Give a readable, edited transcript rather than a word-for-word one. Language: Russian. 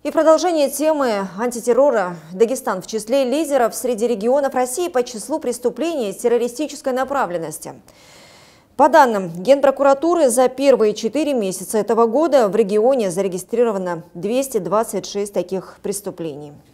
И продолжение темы антитеррора. Дагестан в числе лидеров среди регионов России по числу преступлений террористической направленности. По данным Генпрокуратуры, за первые 4 месяца этого года в регионе зарегистрировано 226 таких преступлений.